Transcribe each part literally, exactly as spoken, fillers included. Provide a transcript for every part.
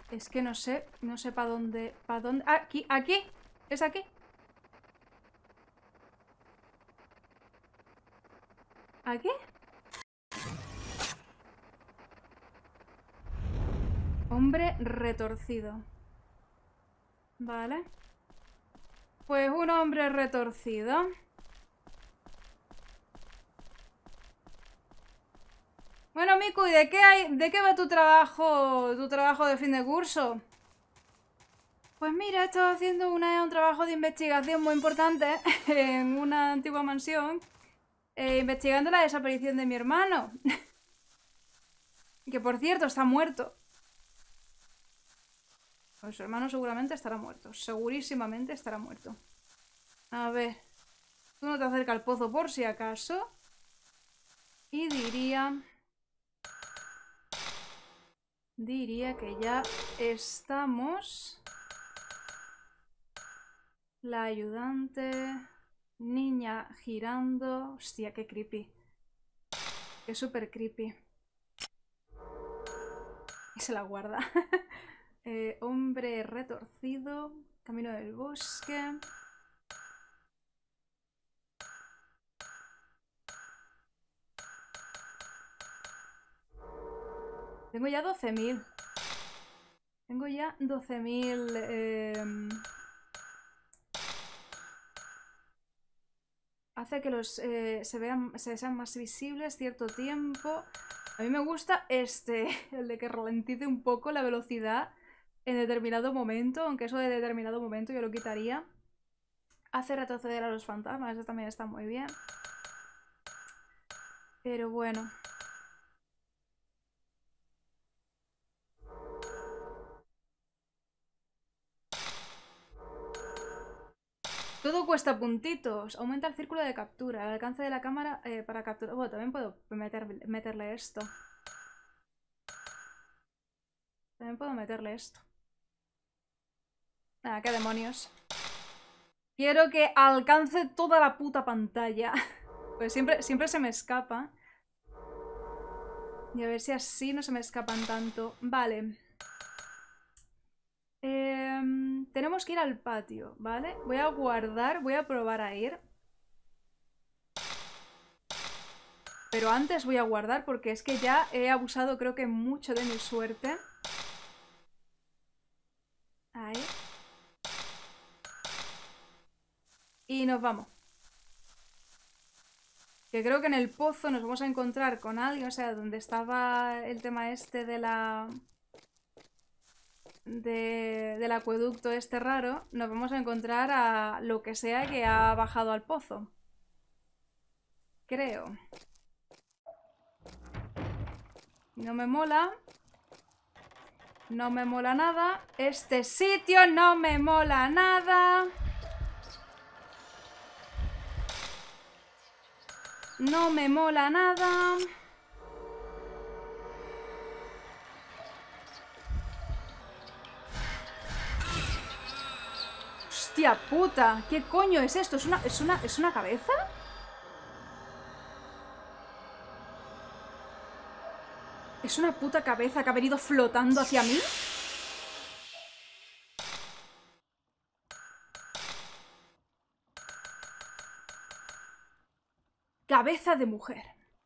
Es que no sé, no sé para dónde, para dónde... Ah, aquí, aquí, es aquí. ¿Aquí? Hombre retorcido. Vale. Pues un hombre retorcido. Bueno, Miku, ¿y de qué hay, de qué va tu trabajo, tu trabajo de fin de curso? Pues mira, he estado haciendo una, un trabajo de investigación muy importante en una antigua mansión, eh, investigando la desaparición de mi hermano. Que por cierto, está muerto. Pues su hermano seguramente estará muerto. Segurísimamente estará muerto. A ver. Tú no te acercas al pozo por si acaso. Y diría... Diría que ya estamos... La ayudante... Niña girando... Hostia, qué creepy. Qué súper creepy. Y se la guarda. eh, hombre retorcido... Camino del bosque... Tengo ya doce mil. Tengo ya doce mil... Eh... Hace que los eh, se vean, se sean más visibles cierto tiempo. A mí me gusta este, el de que ralentice un poco la velocidad en determinado momento, aunque eso de determinado momento yo lo quitaría. Hace retroceder a los fantasmas, eso también está muy bien. Pero bueno. Todo cuesta puntitos. Aumenta el círculo de captura. El alcance de la cámara eh, para capturar... Bueno, también puedo meter, meterle esto. También puedo meterle esto. Ah, qué demonios. Quiero que alcance toda la puta pantalla. Pues siempre, siempre se me escapa. Y a ver si así no se me escapan tanto. Vale. Eh, tenemos que ir al patio, ¿vale? Voy a guardar, voy a probar a ir. Pero antes voy a guardar porque es que ya he abusado creo que mucho de mi suerte. Ahí. Y nos vamos. Que creo que en el pozo nos vamos a encontrar con alguien, o sea, donde estaba el tema este de la... De, del acueducto este raro, nos vamos a encontrar a lo que sea que ha bajado al pozo. Creo. No me mola. No me mola nada. Este sitio no me mola nada. No me mola nada. Hostia puta. ¿Qué coño es esto? ¿Es una, es una, es una cabeza? ¿Es una puta cabeza que ha venido flotando hacia mí? Cabeza de mujer.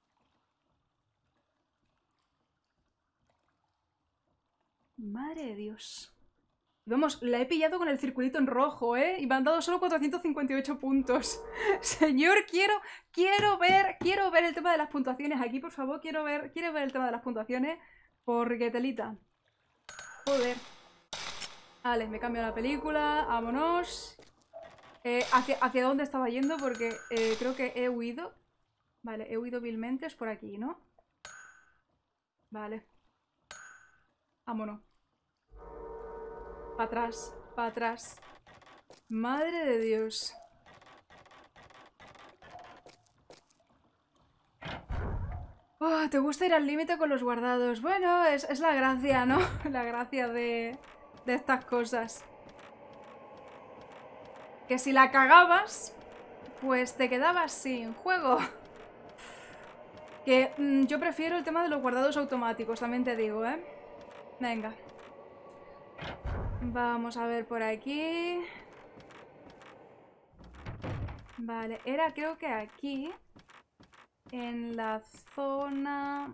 Madre de Dios. Vamos, la he pillado con el circulito en rojo, ¿eh? Y me han dado solo cuatrocientos cincuenta y ocho puntos. Señor, quiero, quiero ver, quiero ver el tema de las puntuaciones aquí, por favor. Quiero ver, quiero ver el tema de las puntuaciones. Porque telita. Joder. Vale, me cambio la película. Vámonos. Eh, ¿hacia, ¿Hacia dónde estaba yendo? Porque eh, creo que he huido. Vale, he huido vilmente. Es por aquí, ¿no? Vale. Vámonos. Para atrás, para atrás. Madre de Dios. Oh, ¿te gusta ir al límite con los guardados? Bueno, es, es la gracia, ¿no? La gracia de, de estas cosas. Que si la cagabas, pues te quedabas sin juego. Que mmm, yo prefiero el tema de los guardados automáticos, también te digo, ¿eh? Venga. Vamos a ver por aquí. Vale, era creo que aquí. En la zona...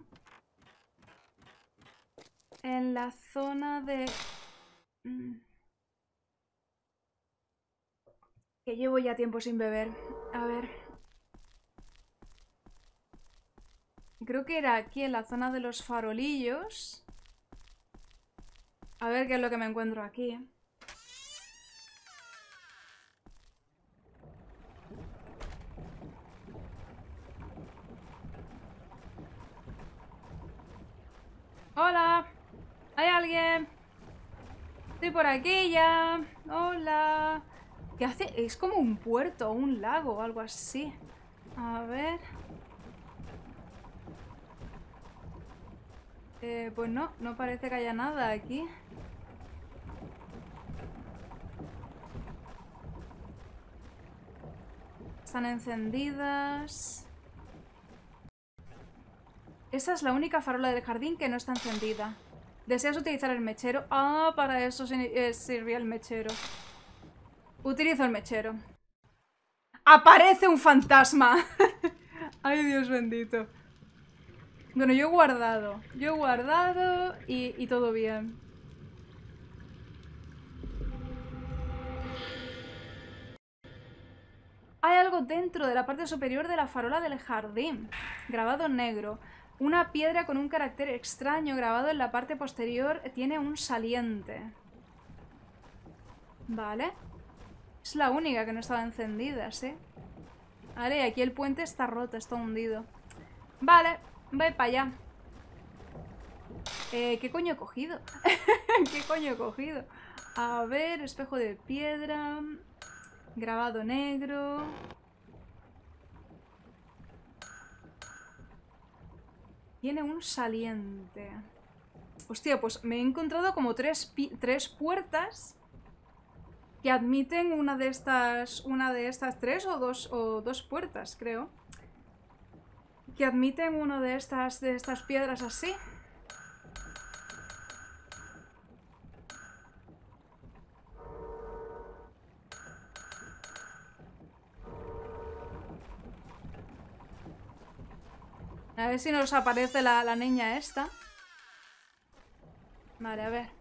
En la zona de... Que llevo ya tiempo sin beber. A ver. Creo que era aquí en la zona de los farolillos. A ver qué es lo que me encuentro aquí. Hola. ¿Hay alguien? Estoy por aquí ya. Hola. ¿Qué hace? Es como un puerto, un lago o algo así. A ver. Eh, pues no, no parece que haya nada aquí. Están encendidas. Esa es la única farola del jardín que no está encendida. ¿Deseas utilizar el mechero? Ah, para eso eh, sirvió el mechero. Utilizo el mechero. ¡Aparece un fantasma! ¡Ay, Dios bendito! Bueno, yo he guardado. Yo he guardado y, y todo bien. Hay algo dentro de la parte superior de la farola del jardín. Grabado en negro. Una piedra con un carácter extraño grabado en la parte posterior tiene un saliente. Vale. Es la única que no estaba encendida, ¿sí? Vale, y aquí el puente está roto, está hundido. Vale, voy para allá. Eh, ¿qué coño he cogido? ¿Qué coño he cogido? A ver, espejo de piedra. Grabado negro. Tiene un saliente. Hostia, pues me he encontrado como tres, tres puertas que admiten una de estas. Una de estas tres o dos, o dos puertas, creo. Que admiten una de estas, de estas piedras así. A ver si nos aparece la, la niña esta. Vale, a ver.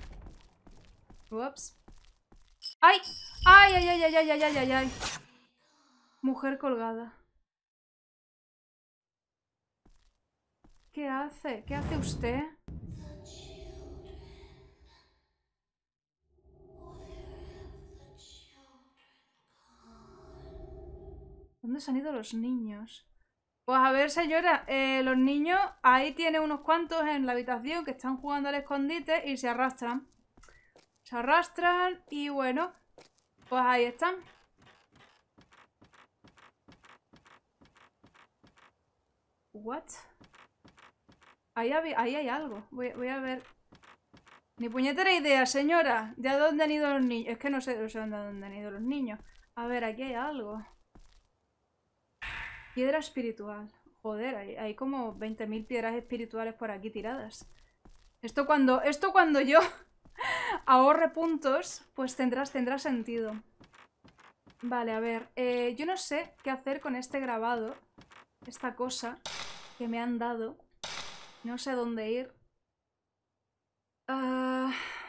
Ups. ¡Ay! ¡Ay, ay, ay, ay, ay, ay, ay, ay, ay! Mujer colgada. ¿Qué hace? ¿Qué hace usted? ¿Dónde se han ido los niños? Pues a ver, señora, eh, los niños, ahí tiene unos cuantos en la habitación que están jugando al escondite y se arrastran. Se arrastran y bueno, pues ahí están. What? Ahí, ahí hay algo. Voy, voy a ver. Ni puñetera idea, señora. ¿De dónde han ido los niños? Es que no sé, no sé dónde han ido los niños. A ver, aquí hay algo. Piedra espiritual. Joder, hay, hay como veinte mil piedras espirituales por aquí tiradas. Esto cuando, esto cuando yo ahorre puntos, pues tendrás, tendrá sentido. Vale, a ver. Eh, yo no sé qué hacer con este grabado. Esta cosa que me han dado. No sé dónde ir. Uh,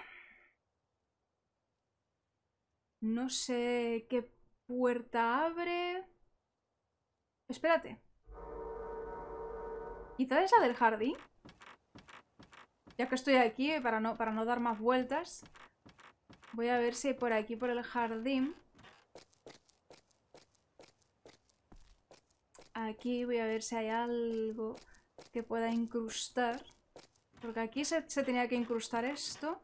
no sé qué puerta abre. Espérate. Quizá esa del jardín. Ya que estoy aquí, para no, para no dar más vueltas. Voy a ver si por aquí, por el jardín. Aquí voy a ver si hay algo que pueda incrustar. Porque aquí se, se tenía que incrustar esto.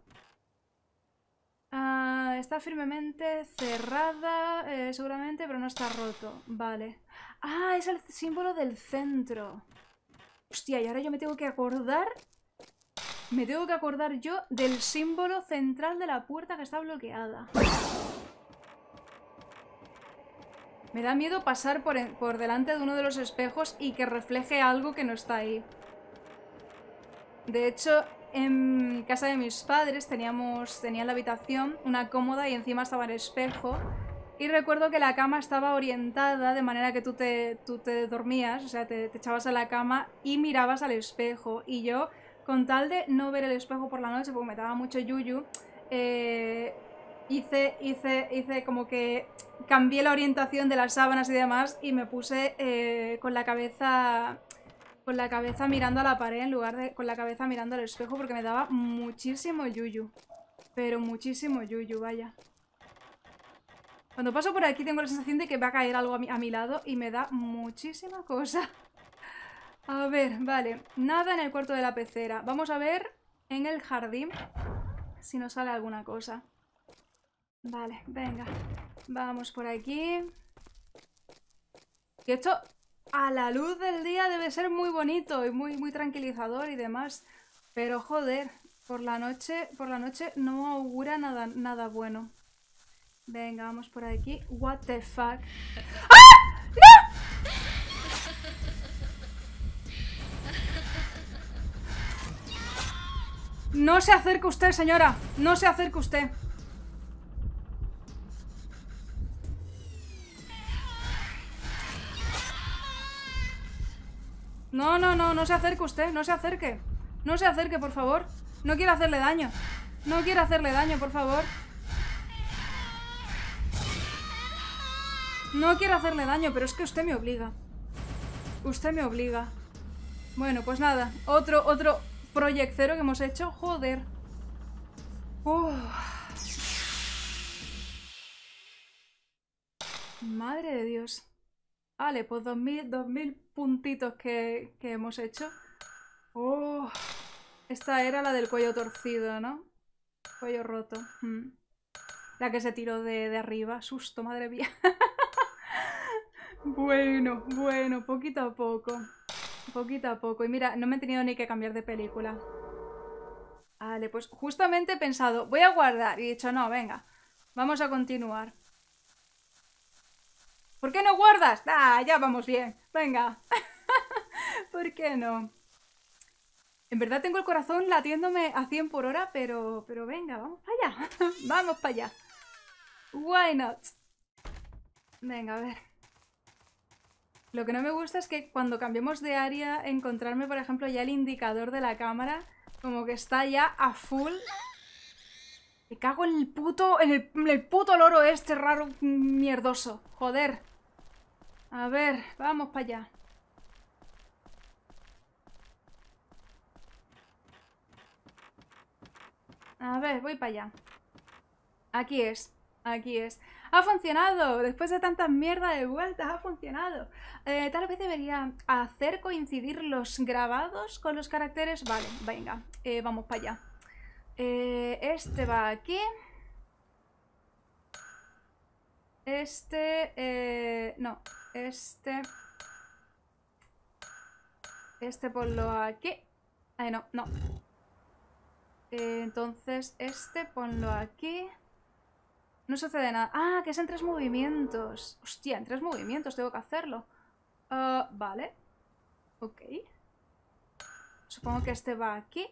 Uh, está firmemente cerrada, eh, seguramente, pero no está roto. Vale. Ah, es el símbolo del centro. Hostia, y ahora yo me tengo que acordar... Me tengo que acordar yo del símbolo central de la puerta que está bloqueada. Me da miedo pasar por, en, por delante de uno de los espejos y que refleje algo que no está ahí. De hecho, en casa de mis padres teníamos, tenía en la habitación una cómoda y encima estaba el espejo. Y recuerdo que la cama estaba orientada de manera que tú te, tú te dormías, o sea, te, te echabas a la cama y mirabas al espejo. Y yo, con tal de no ver el espejo por la noche, porque me daba mucho yuyu, eh, hice, hice, hice como que cambié la orientación de las sábanas y demás y me puse eh, con la cabeza... Con la cabeza mirando a la pared en lugar de con la cabeza mirando al espejo porque me daba muchísimo yuyu. Pero muchísimo yuyu, vaya. Cuando paso por aquí tengo la sensación de que va a caer algo a mi, a mi lado y me da muchísima cosa. A ver, vale. Nada en el cuarto de la pecera. Vamos a ver en el jardín si nos sale alguna cosa. Vale, venga. Vamos por aquí. Que esto a la luz del día debe ser muy bonito y muy, muy tranquilizador y demás. Pero joder, por la noche, por la noche no augura nada, nada bueno. Venga, vamos por aquí. What the fuck. ¡Ah! ¡No! No se acerque usted, señora. No se acerque usted. No, no, no, no se acerque usted. No se acerque. No se acerque, por favor. No quiero hacerle daño. No quiero hacerle daño, por favor. No quiero hacerle daño, pero es que usted me obliga. Usted me obliga. Bueno, pues nada. Otro, otro Project Zero que hemos hecho. Joder. Uf. Madre de Dios. Vale, pues dos mil, dos mil puntitos que, que hemos hecho. Oh, esta era la del cuello torcido, ¿no? Cuello roto. Mm. La que se tiró de, de arriba. Susto, madre mía. Bueno, bueno, poquito a poco. Poquito a poco. Y mira, no me he tenido ni que cambiar de película. Vale, pues justamente he pensado, voy a guardar. Y he dicho, no, venga, vamos a continuar. ¿Por qué no guardas? Ah, ya vamos bien. Venga. ¿Por qué no? En verdad tengo el corazón latiéndome a cien por hora, pero, pero venga, vamos para allá. Vamos para allá. Why not? Venga, a ver. Lo que no me gusta es que cuando cambiemos de área, encontrarme, por ejemplo, ya el indicador de la cámara, como que está ya a full. Me cago en el puto, en el, en el puto loro este raro mierdoso. Joder. A ver, vamos para allá. A ver, voy para allá. Aquí es, aquí es. ¡Ha funcionado! Después de tantas mierdas de vueltas, ha funcionado. Eh, tal vez debería hacer coincidir los grabados con los caracteres. Vale, venga, eh, vamos para allá. Eh, este va aquí. Este, eh, no, este... Este ponlo aquí. Ay, no, no. Eh, entonces, este ponlo aquí. No sucede nada. Ah, que es en tres movimientos. Hostia, en tres movimientos tengo que hacerlo. Uh, vale. Ok. Supongo que este va aquí.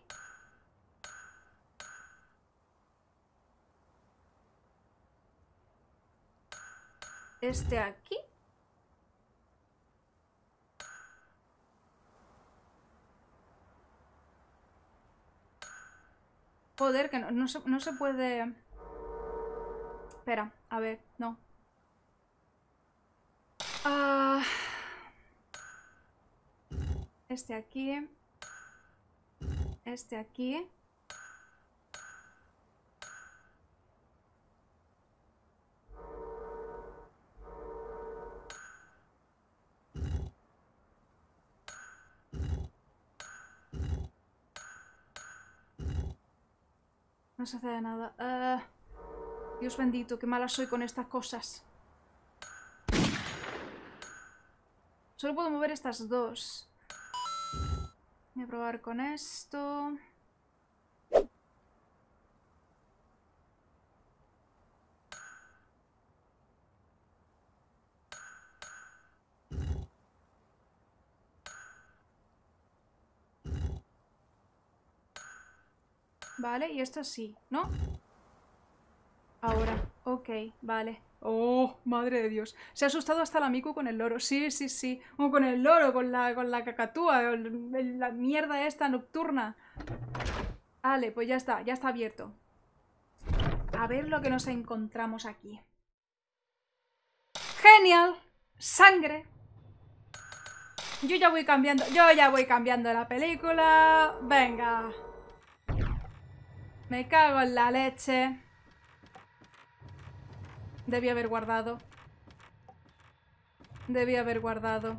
Este aquí. Joder, que no, no, se, no se puede... Espera, a ver, no. Ah... Este aquí. Este aquí. No se hace nada. Uh, Dios bendito, qué mala soy con estas cosas. Solo puedo mover estas dos. Voy a probar con esto. Vale, y esto sí, ¿no? Ahora, ok, vale. Oh, madre de Dios. Se ha asustado hasta la Miku con el loro. Sí, sí, sí. O con el loro, con la, con la cacatúa, con la mierda esta nocturna. Vale, pues ya está, ya está abierto. A ver lo que nos encontramos aquí. ¡Genial! ¡Sangre! Yo ya voy cambiando, yo ya voy cambiando la película. Venga. Me cago en la leche. Debí haber guardado. Debí haber guardado.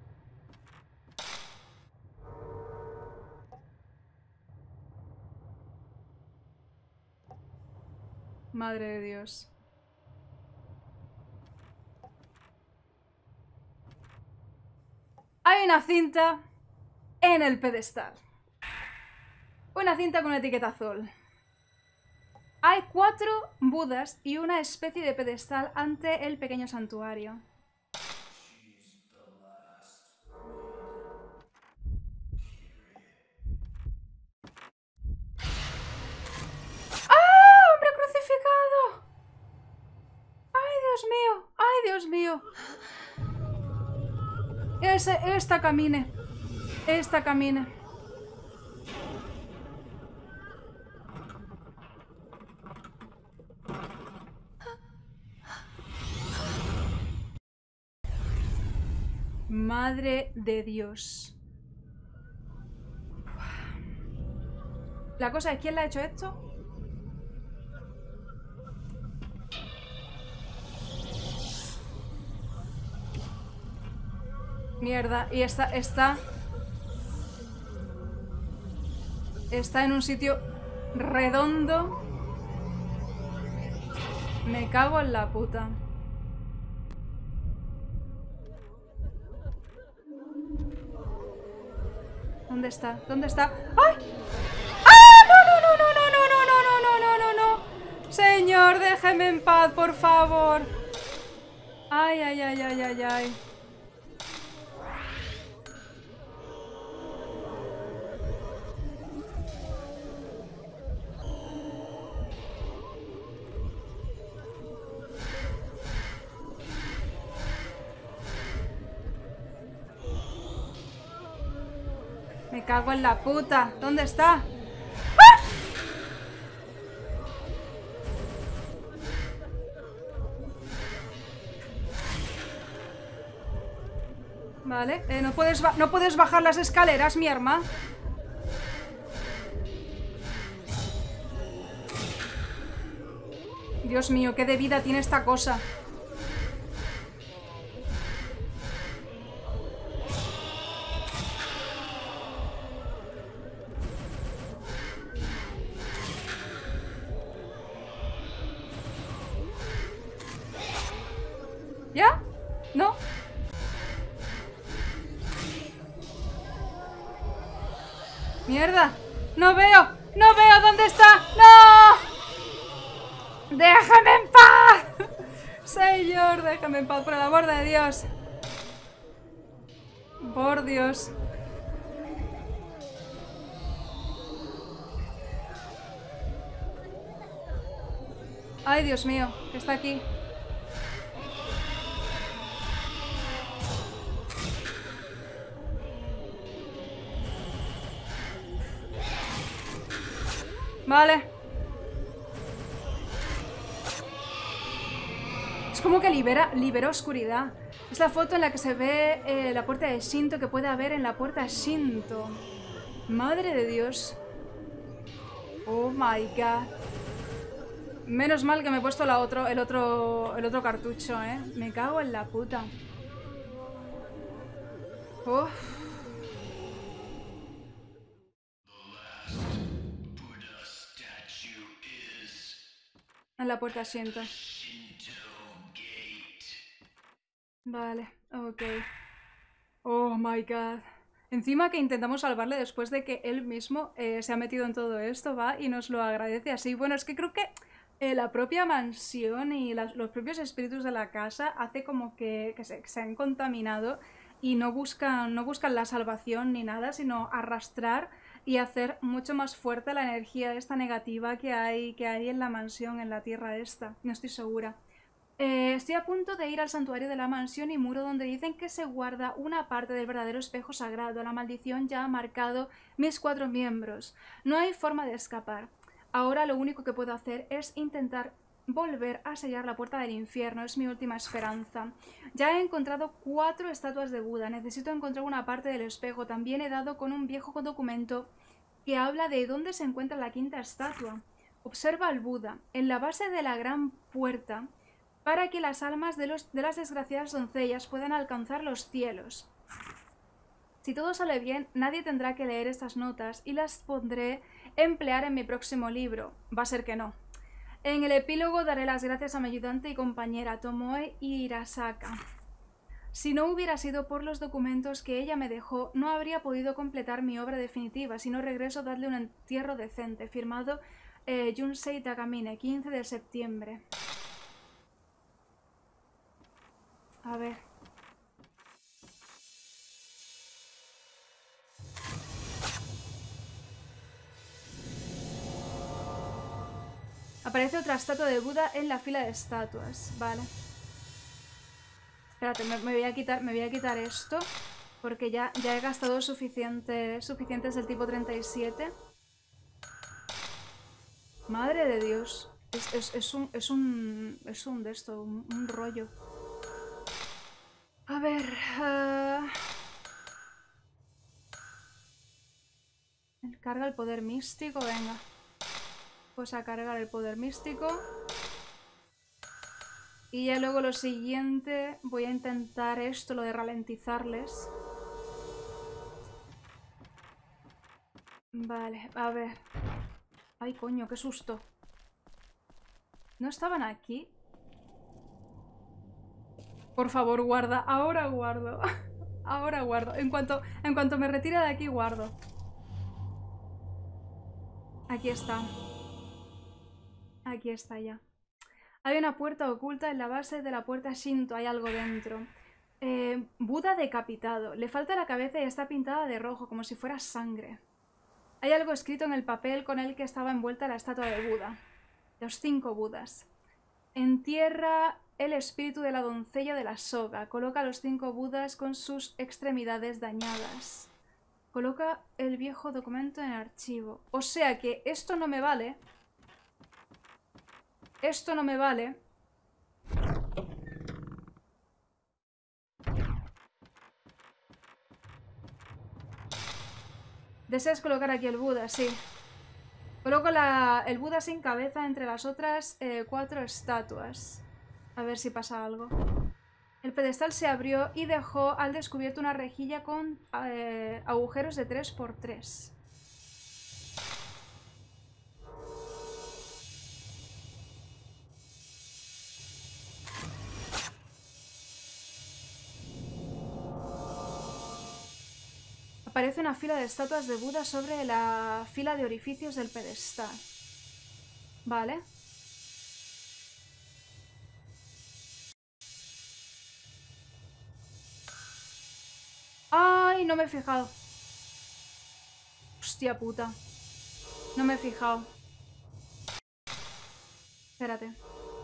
Madre de Dios. Hay una cinta en el pedestal. Una cinta con etiqueta azul. Hay cuatro budas y una especie de pedestal ante el pequeño santuario. ¡Ah! ¡Hombre crucificado! ¡Ay, Dios mío! ¡Ay, Dios mío! Ese, esta camine. Esta camine. Madre de Dios. La cosa es, ¿quién le ha hecho esto? Mierda, y esta, está... Está en un sitio redondo. Me cago en la puta. ¿Dónde está? ¿Dónde está? ¡Ay! ¡Ah! ¡No, no, no, no, no, no, no, no, no, no, no, no! Señor, déjeme en paz, por favor. Ay, ay, ay, ay, ay, ay. Me cago en la puta. ¿Dónde está? ¡Ah! Vale, eh, no, puedes no puedes bajar las escaleras, mi arma. Dios mío, qué de vida tiene esta cosa. ¿Ya? ¿No? ¡Mierda! ¡No veo! ¡No veo! ¿Dónde está? ¡No! ¡Déjame en paz! Señor, déjame en paz, por el amor de Dios. Por Dios. Ay, Dios mío, que está aquí. Vale. Es como que libera, libera oscuridad. Es la foto en la que se ve eh, la puerta de Shinto que puede haber en la puerta Shinto. Madre de Dios. Oh my god. Menos mal que me he puesto la otro, el otro, el otro cartucho, ¿eh? Me cago en la puta. Uf. En la puerta Shinto. Vale, ok. Oh my god. Encima que intentamos salvarle después de que él mismo eh, se ha metido en todo esto, va, y nos lo agradece así. Bueno, es que creo que eh, la propia mansión y las, los propios espíritus de la casa hace como que, que, se, que se han contaminado y no buscan, no buscan la salvación ni nada, sino arrastrar y hacer mucho más fuerte la energía esta negativa que hay, que hay en la mansión, en la tierra esta. No estoy segura. Eh, estoy a punto de ir al santuario de la mansión y muro donde dicen que se guarda una parte del verdadero espejo sagrado. La maldición ya ha marcado mis cuatro miembros. No hay forma de escapar. Ahora lo único que puedo hacer es intentar volver a sellar la puerta del infierno. Es mi última esperanza. Ya he encontrado cuatro estatuas de Buda. Necesito encontrar una parte del espejo. También he dado con un viejo documento que habla de dónde se encuentra la quinta estatua. Observa al Buda en la base de la gran puerta para que las almas de, los, de las desgraciadas doncellas puedan alcanzar los cielos. Si todo sale bien, nadie tendrá que leer estas notas y las podré emplear en mi próximo libro. Va a ser que no. En el epílogo daré las gracias a mi ayudante y compañera Tomoe Hirasaka. Si no hubiera sido por los documentos que ella me dejó, no habría podido completar mi obra definitiva. Si no regreso, dadle un entierro decente. Firmado eh, Junsei Takamine, quince de septiembre. A ver. Aparece otra estatua de Buda en la fila de estatuas. Vale. Espérate, me, me voy a quitar, me voy a quitar esto. Porque ya, ya he gastado suficiente, suficientes del tipo treinta y siete. Madre de Dios. Es, es, es un. Es un. Es un de esto. Un, un rollo. A ver... Uh... Carga el poder místico, venga. Pues a cargar el poder místico. Y ya luego lo siguiente, voy a intentar esto, lo de ralentizarles. Vale, a ver. Ay, coño, qué susto. ¿No estaban aquí? Por favor, guarda. Ahora guardo. Ahora guardo. En cuanto, en cuanto me retire de aquí, guardo. Aquí está. Aquí está ya. Hay una puerta oculta en la base de la puerta Shinto. Hay algo dentro. Eh, Buda decapitado. Le falta la cabeza y está pintada de rojo, como si fuera sangre. Hay algo escrito en el papel con el que estaba envuelta la estatua de Buda. Los cinco Budas. Entierra el espíritu de la doncella de la soga. Coloca a los cinco Budas con sus extremidades dañadas. Coloca el viejo documento en archivo. O sea que esto no me vale. Esto no me vale. Deseas colocar aquí el Buda, sí. Coloco la, el Buda sin cabeza entre las otras eh, cuatro estatuas. A ver si pasa algo. El pedestal se abrió y dejó al descubierto una rejilla con eh, agujeros de tres por tres. Aparece una fila de estatuas de Buda sobre la fila de orificios del pedestal. Vale. ¡Ay! No me he fijado. Hostia puta. No me he fijado. Espérate.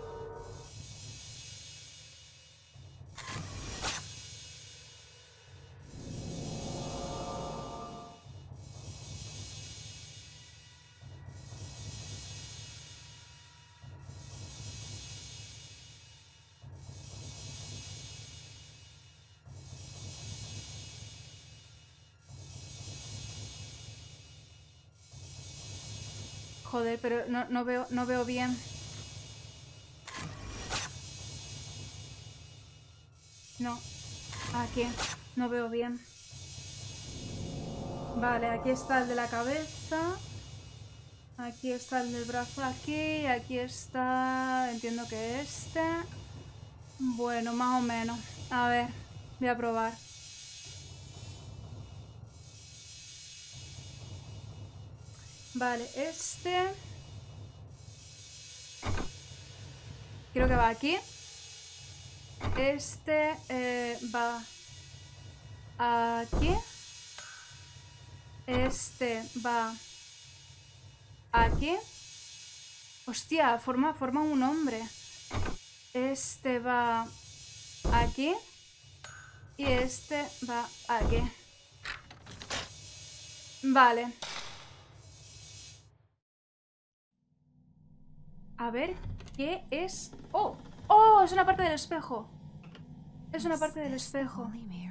Joder, pero no, no veo, no veo bien. No. Aquí. No veo bien. Vale, aquí está el de la cabeza. Aquí está el del brazo aquí. Aquí está... Entiendo que este. Bueno, más o menos. A ver. Voy a probar. Vale, este... Creo que va aquí. Este eh, va aquí. Este va aquí. Hostia, forma, forma un hombre. Este va aquí. Y este va aquí. Vale. A ver, ¿qué es? ¡Oh! ¡Oh! Es una parte del espejo. Es una parte del espejo.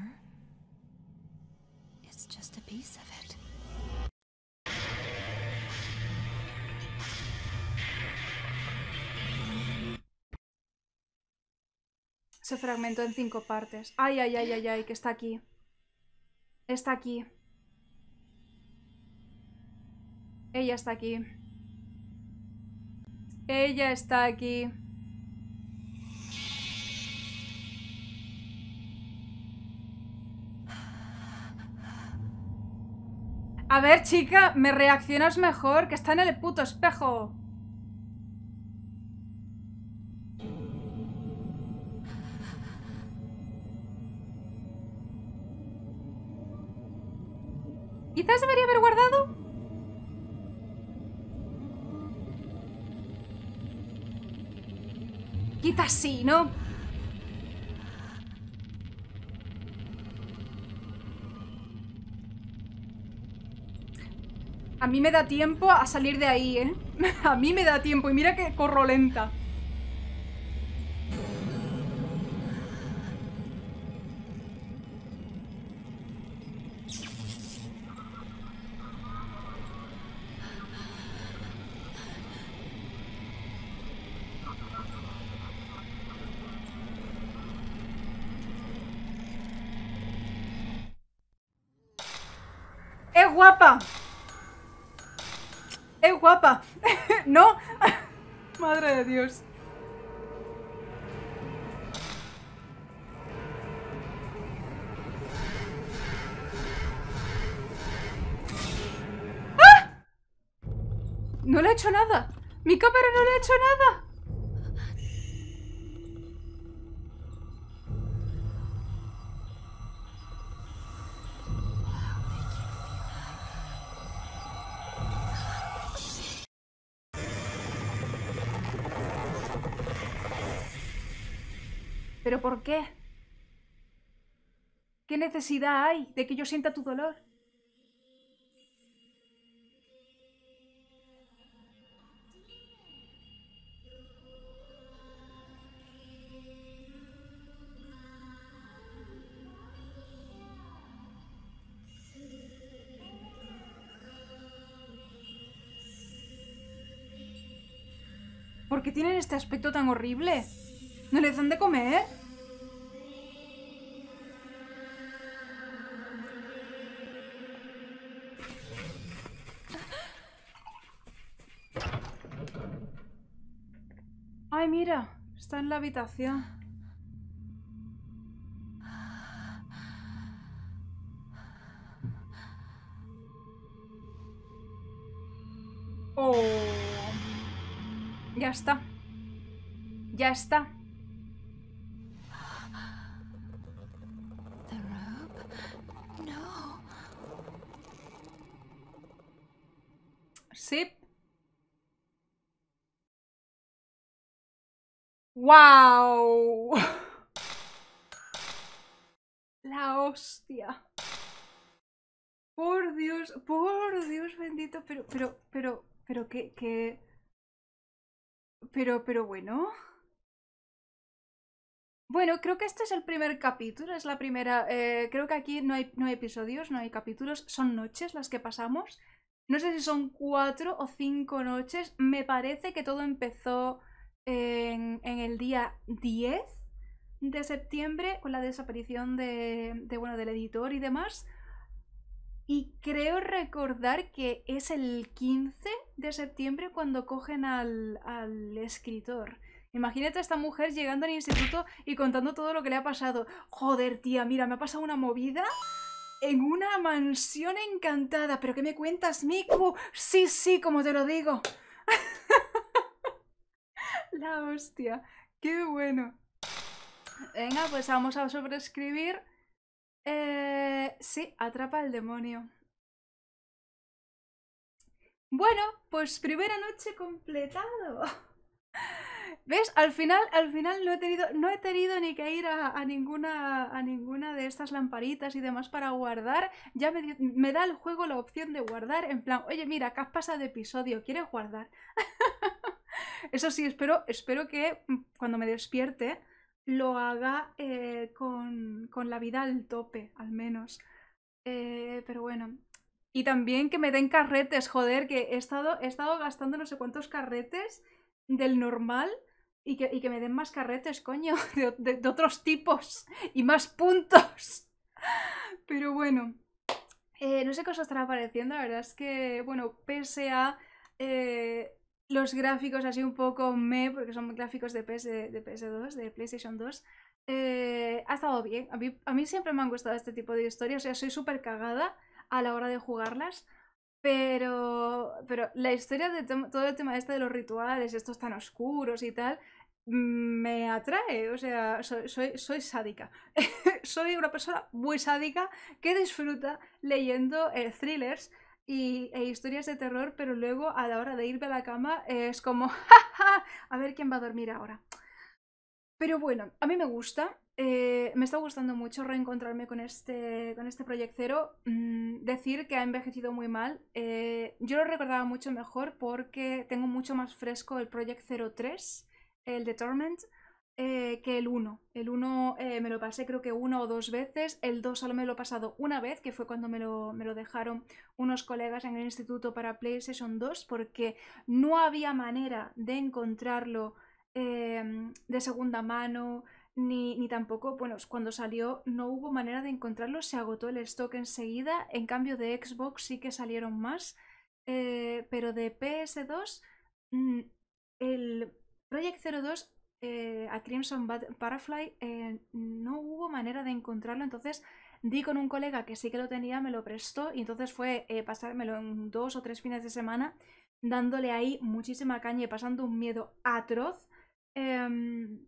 Se fragmentó en cinco partes. Ay, ay, ay, ay, ay, que está aquí. Está aquí. Ella está aquí. Ella está aquí. A ver, chica, me reaccionas mejor, que está en el puto espejo. Quizás debería haber guardado. Quizás sí, ¿no? A mí me da tiempo a salir de ahí, ¿eh? A mí me da tiempo y mira que corro lenta. ¡Es guapa! ¡Es guapa! ¿No? Madre de Dios. ¡Ah! No le he hecho nada. Mi cámara no le ha hecho nada. ¿Pero por qué? ¿Qué necesidad hay de que yo sienta tu dolor? ¿Por qué tienen este aspecto tan horrible? ¿No les dan de comer? Ay, mira, está en la habitación. Oh. Ya está. Ya está. Sí. ¡Wow! La hostia. Por Dios, por Dios bendito, pero, pero, pero, pero, ¿qué, qué? Pero, pero bueno. Bueno, creo que este es el primer capítulo, es la primera... Eh, creo que aquí no hay, no hay episodios, no hay capítulos, son noches las que pasamos. No sé si son cuatro o cinco noches. Me parece que todo empezó en, en el día diez de septiembre con la desaparición de, de, bueno, del editor y demás. Y creo recordar que es el quince de septiembre cuando cogen al, al escritor. Imagínate a esta mujer llegando al instituto y contando todo lo que le ha pasado. Joder, tía, mira, me ha pasado una movida en una mansión encantada. ¿Pero qué me cuentas, Miku? Sí, sí, como te lo digo. La hostia. Qué bueno. Venga, pues vamos a sobreescribir. Eh, sí, atrapa al demonio. Bueno, pues primera noche completado. ¿Ves? Al final, al final no he tenido, no he tenido ni que ir a, a ninguna, a ninguna de estas lamparitas y demás para guardar. Ya me, di- me da el juego la opción de guardar en plan, oye, mira, que has pasado de episodio, ¿quieres guardar? Eso sí, espero, espero que mm, cuando me despierte lo haga eh, con, con la vida al tope, al menos. Eh, pero bueno. Y también que me den carretes, joder, que he estado, he estado gastando no sé cuántos carretes del normal y que, y que me den más carretes, coño, de, de- de otros tipos y más puntos. Pero bueno, eh, no sé qué os estará pareciendo, la verdad es que, bueno, pese a eh, los gráficos así un poco me, porque son gráficos de, P S, de P S dos, de PlayStation dos, eh, ha estado bien. A mí, a mí siempre me han gustado este tipo de historias, o sea, soy súper cagada a la hora de jugarlas, pero, pero la historia de todo el tema este de los rituales, estos tan oscuros y tal, mm, me atrae, o sea, soy, soy, soy sádica. Soy una persona muy sádica que disfruta leyendo eh, thrillers y, e historias de terror, pero luego a la hora de irme a la cama eh, es como, ¡ja, a ver quién va a dormir ahora. Pero bueno, a mí me gusta. Eh, me está gustando mucho reencontrarme con este, con este Project Zero. Mm, decir que ha envejecido muy mal. Eh, yo lo recordaba mucho mejor porque tengo mucho más fresco el Project Zero tres, el de Torment, eh, que el uno. El uno eh, me lo pasé creo que una o dos veces. El dos solo me lo he pasado una vez, que fue cuando me lo, me lo dejaron unos colegas en el instituto para PlayStation dos, porque no había manera de encontrarlo eh, de segunda mano, ni, ni tampoco, bueno, cuando salió no hubo manera de encontrarlo, se agotó el stock enseguida, en cambio de Xbox sí que salieron más, eh, pero de P S dos, mm, el Project Zero dos eh, a Crimson Butterfly eh, no hubo manera de encontrarlo, entonces di con un colega que sí que lo tenía, me lo prestó y entonces fue eh, pasármelo en dos o tres fines de semana dándole ahí muchísima caña y pasando un miedo atroz. Eh,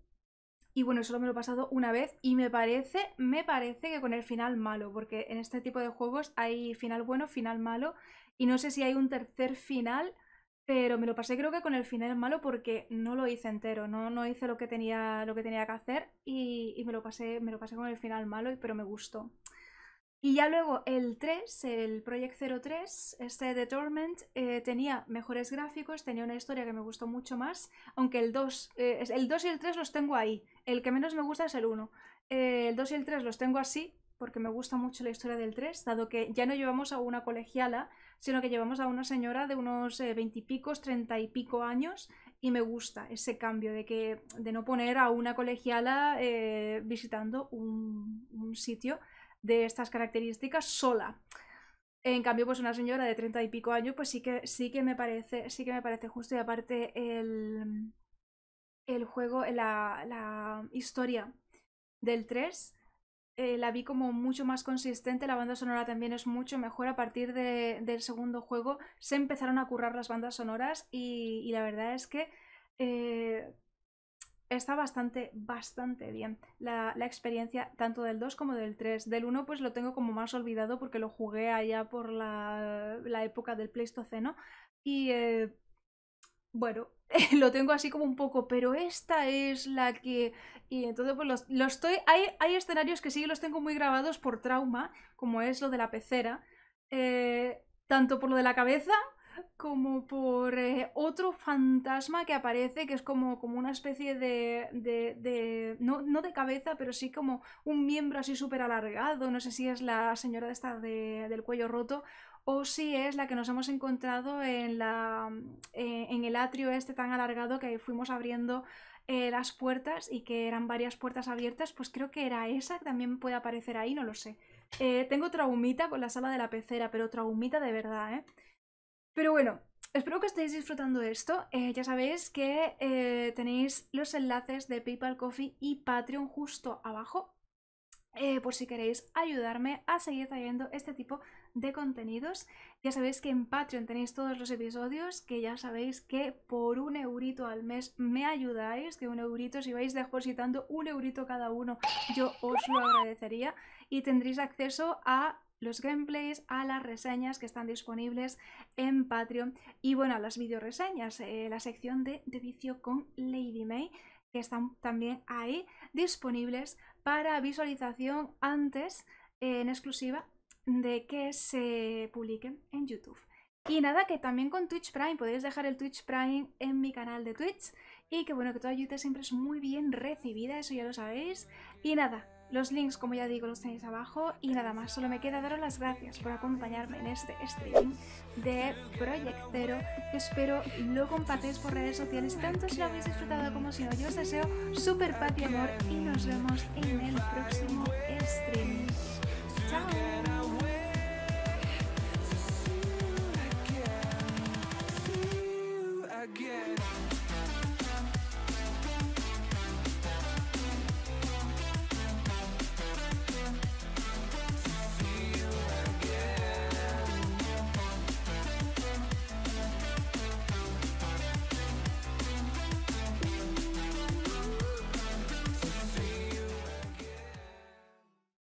y bueno, solo me lo he pasado una vez y me parece, me parece que con el final malo, porque en este tipo de juegos hay final bueno, final malo, y no sé si hay un tercer final, pero me lo pasé creo que con el final malo porque no lo hice entero, no, no hice lo que tenía, lo que tenía que hacer y, y me lo pasé, me lo pasé con el final malo, pero me gustó. Y ya luego el tres, el Project Zero tres, este de Torment, eh, tenía mejores gráficos, tenía una historia que me gustó mucho más, aunque el dos, eh, el dos y el tres los tengo ahí. El que menos me gusta es el uno. Eh, el dos y el tres los tengo así, porque me gusta mucho la historia del tres, dado que ya no llevamos a una colegiala, sino que llevamos a una señora de unos veintipicos, treinta y pico años, y me gusta ese cambio de, que, de no poner a una colegiala eh, visitando un, un sitio de estas características sola. En cambio, pues una señora de treinta y pico años, pues sí que, sí que me parece, sí que me parece justo. Y aparte, el, el juego, la, la historia del tres eh, la vi como mucho más consistente. La banda sonora también es mucho mejor. A partir de, del segundo juego se empezaron a currar las bandas sonoras y, y la verdad es que eh, está bastante, bastante bien la, la, experiencia tanto del dos como del tres. Del uno pues lo tengo como más olvidado porque lo jugué allá por la, la época del Pleistoceno y eh, bueno, lo tengo así como un poco, pero esta es la que... Y entonces pues los, los estoy... Hay, hay escenarios que sí los tengo muy grabados por trauma, como es lo de la pecera, eh, tanto por lo de la cabeza como por eh, otro fantasma que aparece, que es como, como una especie de... de, de no, no, de cabeza, pero sí como un miembro así súper alargado, no sé si es la señora de esta de, del cuello roto, o si es la que nos hemos encontrado en, la, eh, en el atrio este tan alargado que fuimos abriendo eh, las puertas y que eran varias puertas abiertas, pues creo que era esa, que también puede aparecer ahí, no lo sé. Eh, tengo traumita con la sala de la pecera, pero traumita de verdad, ¿eh? Pero bueno, espero que estéis disfrutando esto. Eh, ya sabéis que eh, tenéis los enlaces de PayPal Coffee y Patreon justo abajo. Eh, por si queréis ayudarme a seguir trayendo este tipo de contenidos. Ya sabéis que en Patreon tenéis todos los episodios, que ya sabéis que por un eurito al mes me ayudáis, que un eurito, si vais depositando un eurito cada uno, yo os lo agradecería y tendréis acceso a los gameplays, a las reseñas que están disponibles en Patreon y bueno, a las videoreseñas, eh, la sección de, de vicio con Lady May, que están también ahí disponibles para visualización antes, eh, en exclusiva, de que se publiquen en YouTube. Y nada, que también con Twitch Prime, podéis dejar el Twitch Prime en mi canal de Twitch y que bueno, que toda ayuda siempre es muy bien recibida, eso ya lo sabéis. Y nada, los links, como ya digo, los tenéis abajo y nada más, solo me queda daros las gracias por acompañarme en este streaming de Project Zero, que espero lo compartáis por redes sociales y tanto si lo habéis disfrutado como si no. Yo os deseo súper paz y amor y nos vemos en el próximo stream.